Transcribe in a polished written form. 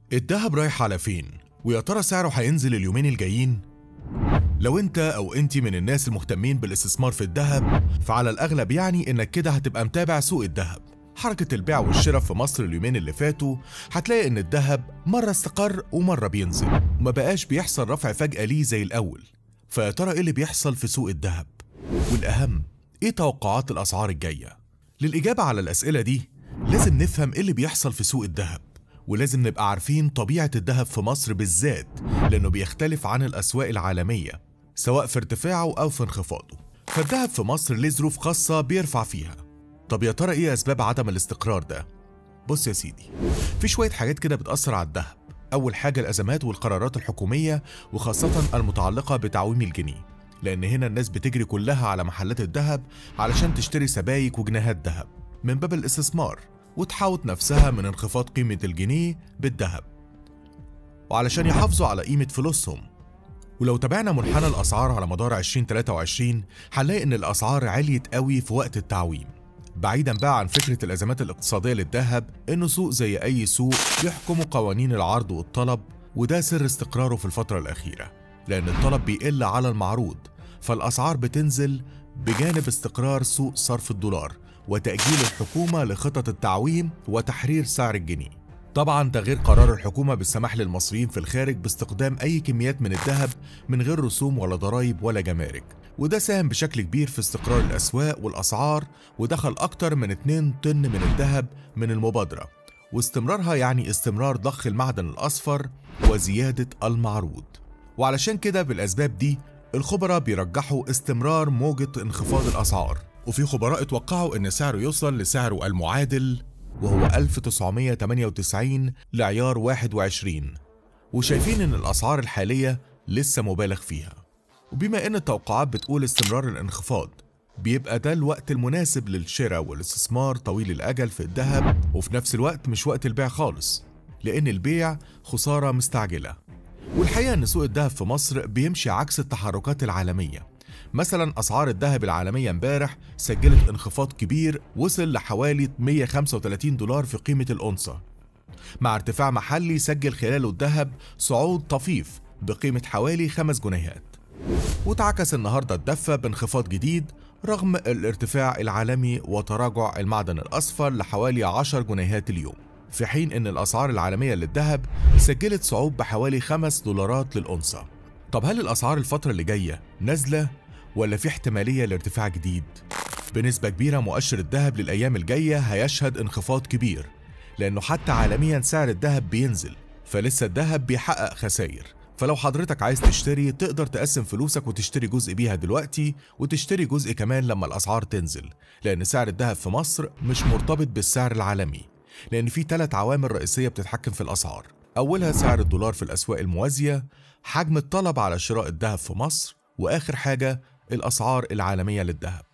الدهب رايح على فين؟ ويا ترى سعره هينزل اليومين الجايين؟ لو انت او انتي من الناس المهتمين بالاستثمار في الدهب، فعلى الاغلب يعني انك كده هتبقى متابع سوق الدهب. حركة البيع والشراء في مصر اليومين اللي فاتوا هتلاقي ان الدهب مرة استقر ومرة بينزل، وما بقاش بيحصل رفع فجأة ليه زي الاول. فيا ترى ايه اللي بيحصل في سوق الدهب؟ والاهم، ايه توقعات الاسعار الجاية؟ للاجابة على الاسئلة دي لازم نفهم ايه اللي بيحصل في سوق الدهب، ولازم نبقى عارفين طبيعة الدهب في مصر بالذات، لأنه بيختلف عن الأسواق العالمية سواء في ارتفاعه أو في انخفاضه. فالدهب في مصر ليه ظروف خاصة بيرفع فيها. طب يا ترى إيه أسباب عدم الاستقرار ده؟ بص يا سيدي، في شوية حاجات كده بتأثر على الدهب. أول حاجة الأزمات والقرارات الحكومية، وخاصة المتعلقة بتعويم الجنيه، لأن هنا الناس بتجري كلها على محلات الدهب علشان تشتري سبائك وجنيهات دهب من باب الاستثمار، وتحاوط نفسها من انخفاض قيمة الجنيه بالذهب، وعلشان يحافظوا على قيمة فلوسهم. ولو تابعنا منحنى الأسعار على مدار 2023 هنلاقي إن الأسعار عليت قوي في وقت التعويم. بعيدا بقى عن فكرة الأزمات الاقتصادية للذهب، إنه سوق زي أي سوق بيحكمه قوانين العرض والطلب، وده سر استقراره في الفترة الأخيرة، لأن الطلب بيقل على المعروض، فالأسعار بتنزل بجانب استقرار سوق صرف الدولار وتأجيل الحكومة لخطط التعويم وتحرير سعر الجنيه. طبعا ده غير قرار الحكومة بالسماح للمصريين في الخارج باستخدام أي كميات من الذهب من غير رسوم ولا ضرائب ولا جمارك، وده ساهم بشكل كبير في استقرار الأسواق والأسعار، ودخل أكتر من 2 طن من الذهب من المبادرة، واستمرارها يعني استمرار ضخ المعدن الأصفر وزيادة المعروض. وعلشان كده بالأسباب دي الخبراء بيرجحوا استمرار موجة انخفاض الأسعار، وفي خبراء اتوقعوا ان سعره يوصل لسعره المعادل وهو 1998 لعيار 21، وشايفين ان الاسعار الحالية لسه مبالغ فيها. وبما ان التوقعات بتقول استمرار الانخفاض، بيبقى ده الوقت المناسب للشراء والاستثمار طويل الاجل في الذهب، وفي نفس الوقت مش وقت البيع خالص، لان البيع خسارة مستعجلة. والحقيقة ان سوق الذهب في مصر بيمشي عكس التحركات العالمية. مثلا أسعار الذهب العالمية امبارح سجلت انخفاض كبير وصل لحوالي 135 دولار في قيمة الأونصة، مع ارتفاع محلي سجل خلاله الذهب صعود طفيف بقيمة حوالي 5 جنيهات. وتعكس النهاردة الدفة بانخفاض جديد رغم الارتفاع العالمي وتراجع المعدن الأصفر لحوالي 10 جنيهات اليوم، في حين أن الأسعار العالمية للذهب سجلت صعود بحوالي 5 دولارات للأونصة. طب هل الأسعار الفترة اللي جاية نازلة ولا في احتمالية لارتفاع جديد؟ بنسبة كبيرة مؤشر الذهب للأيام الجاية هيشهد انخفاض كبير، لأنه حتى عالميا سعر الذهب بينزل، فلسه الذهب بيحقق خسائر. فلو حضرتك عايز تشتري تقدر تقسم فلوسك وتشتري جزء بيها دلوقتي، وتشتري جزء كمان لما الأسعار تنزل، لأن سعر الذهب في مصر مش مرتبط بالسعر العالمي، لأن في 3 عوامل رئيسية بتتحكم في الأسعار. أولها سعر الدولار في الأسواق الموازية، حجم الطلب على شراء الذهب في مصر، وآخر حاجة الأسعار العالمية للذهب.